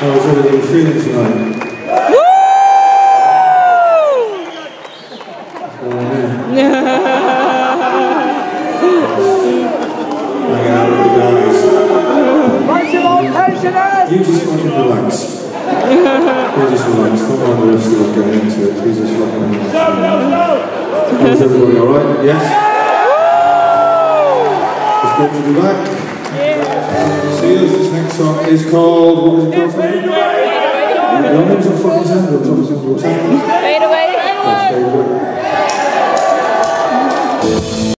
How's everybody feeling tonight? Woo! Hanging out with the guys. You just fucking relax. You just relax. Don't mind the rest of us going into it. You just fucking relax. How's everybody alright? Yes? It's good to be back. See us. This next song is called, what is it called? Fade away. Fade away.